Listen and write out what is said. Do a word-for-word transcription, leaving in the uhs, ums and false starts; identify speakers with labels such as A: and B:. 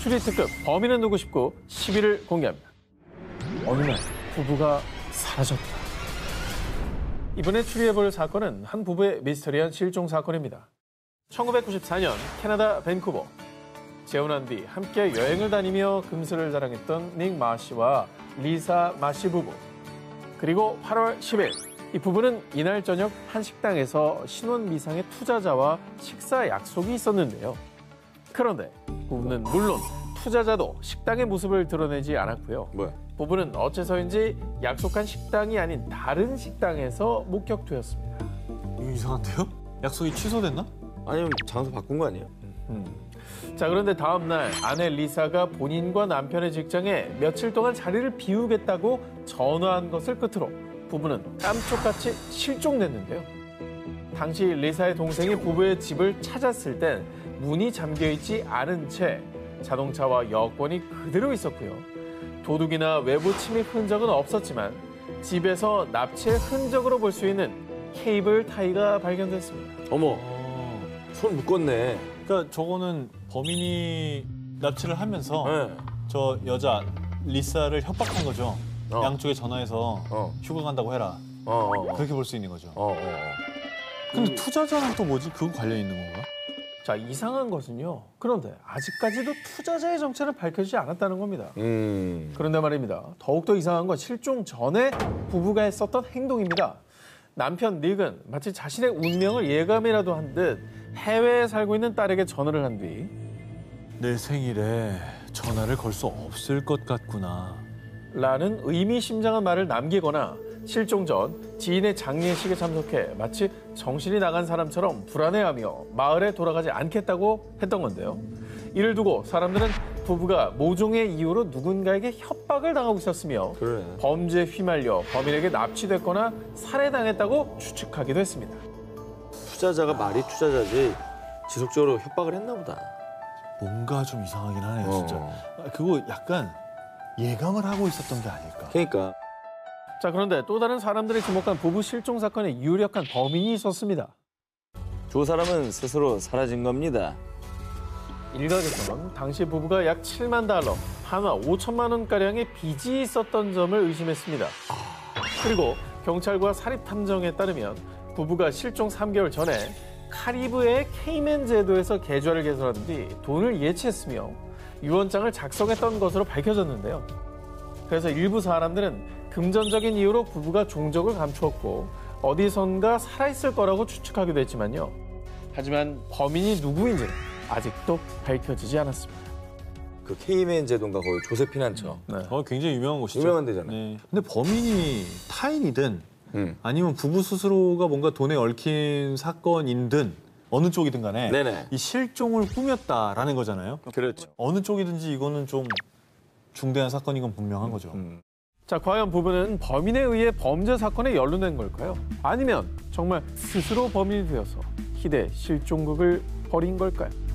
A: 추리특급 범인은 누구 싶고 십 위를 공개합니다. 어느 날 부부가 사라졌다. 이번에 추리해볼 사건은 한 부부의 미스터리한 실종 사건입니다. 천구백구십사 년 캐나다 밴쿠버. 재혼한 뒤 함께 여행을 다니며 금슬을 자랑했던 닉 마시와 리사 마시 부부. 그리고 팔월 십일, 이 부부는 이날 저녁 한 식당에서 신원 미상의 투자자와 식사 약속이 있었는데요. 그런데 부부는 물론 투자자도 식당의 모습을 드러내지 않았고요.
B: 뭐야?
A: 부부는 어째서인지 약속한 식당이 아닌 다른 식당에서 목격되었습니다.
C: 이거 이상한데요? 약속이 취소됐나?
B: 아니면 장소 바꾼 거 아니에요?
A: 음. 자, 그런데 다음 날 아내 리사가 본인과 남편의 직장에 며칠 동안 자리를 비우겠다고 전화한 것을 끝으로 부부는 깜짝같이 실종됐는데요. 당시 리사의 동생이 부부의 집을 찾았을 땐 문이 잠겨있지 않은 채 자동차와 여권이 그대로 있었고요. 도둑이나 외부 침입 흔적은 없었지만 집에서 납치의 흔적으로 볼 수 있는 케이블 타이가 발견됐습니다.
B: 어머,
C: 어...
B: 손 묶었네.
C: 그러니까 저거는 범인이 납치를 하면서
B: 네.
C: 저 여자 리사를 협박한 거죠.
B: 어.
C: 양쪽에 전화해서
B: 어.
C: 휴가 간다고 해라.
B: 어, 어, 어.
C: 그렇게 볼 수 있는 거죠.
B: 어, 어, 어.
C: 근데 투자자는 또 뭐지? 그거 관련 있는 건가?
A: 자, 이상한 것은요. 그런데 아직까지도 투자자의 정체는 밝혀지지 않았다는 겁니다.
B: 음.
A: 그런데 말입니다. 더욱더 이상한 건 실종 전에 부부가 했었던 행동입니다. 남편 닉은 마치 자신의 운명을 예감이라도 한 듯 해외에 살고 있는 딸에게 전화를 한 뒤
C: 내 생일에 전화를 걸 수 없을 것 같구나.
A: 라는 의미심장한 말을 남기거나 실종 전 지인의 장례식에 참석해 마치 정신이 나간 사람처럼 불안해하며 마을에 돌아가지 않겠다고 했던 건데요. 이를 두고 사람들은 부부가 모종의 이유로 누군가에게 협박을 당하고 있었으며
B: 그래.
A: 범죄에 휘말려 범인에게 납치됐거나 살해당했다고 추측하기도 했습니다.
B: 투자자가 말이 투자자지 지속적으로 협박을 했나 보다.
C: 뭔가 좀 이상하긴 하네요, 진짜.
B: 어.
C: 그거 약간 예감을 하고 있었던 게 아닐까.
B: 그러니까.
A: 자, 그런데 또 다른 사람들이 주목한 부부 실종 사건에 유력한 범인이 있었습니다.
B: 두 사람은 스스로 사라진 겁니다.
A: 일각에서는 당시 부부가 약 칠만 달러, 한화 오천만 원가량의 빚이 있었던 점을 의심했습니다. 그리고 경찰과 사립탐정에 따르면 부부가 실종 삼 개월 전에 카리브해의 케이맨 제도에서 계좌를 개설한 뒤 돈을 예치했으며 유언장을 작성했던 것으로 밝혀졌는데요. 그래서 일부 사람들은 금전적인 이유로 부부가 종적을 감추었고 어디선가 살아있을 거라고 추측하기도 했지만요. 하지만 범인이 누구인지는 아직도 밝혀지지 않았습니다.
B: 그 케이맨 제도인가 거기 조세피난 처.
A: 네.
C: 어, 굉장히 유명한 곳이죠.
B: 유명한 데잖아요.
C: 네. 근데 범인이 타인이든
B: 음.
C: 아니면 부부 스스로가 뭔가 돈에 얽힌 사건인든 어느 쪽이든 간에
B: 네네.
C: 이 실종을 꾸몄다라는 거잖아요.
B: 그렇죠.
C: 어느 쪽이든지 이거는 좀 중대한 사건인 건 분명한 거죠.
B: 음.
A: 자, 과연 부부는 범인에 의해 범죄 사건에 연루된 걸까요? 아니면 정말 스스로 범인이 되어서 희대의 실종극을 벌인 걸까요?